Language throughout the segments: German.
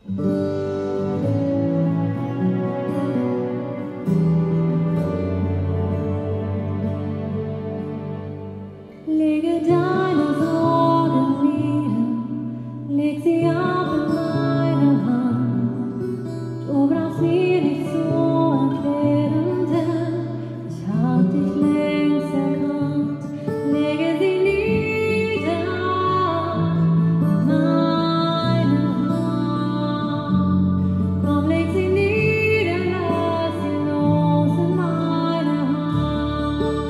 Lege deine Sorgen nieder, leg sie ab in meine Hand. Du brauchst mir nicht zu erklären, denn ich hab dich längst erkannt. Lege sie nieder in meine Hand. Komm, leg sie nieder, lass sie los in meine Hand.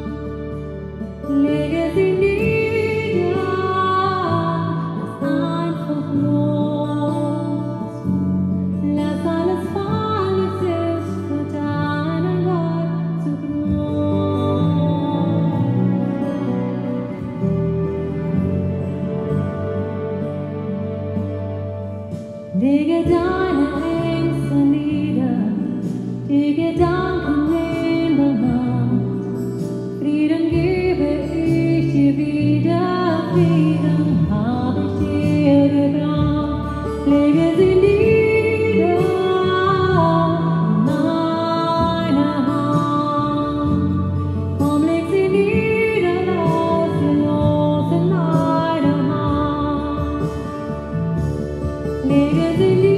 Lege sie nieder, lass einfach los. Lass alles fallen, es ist für deinen Gott zu groß. Lege deine Ängste nieder, die Gedanken in der Nacht. Frieden gebe ich dir wieder, Frieden hab ich dir gebracht. Lege sie nieder in meine Hand. Komm, leg sie nieder, lass sie los in meine Hand. Lege sie nieder.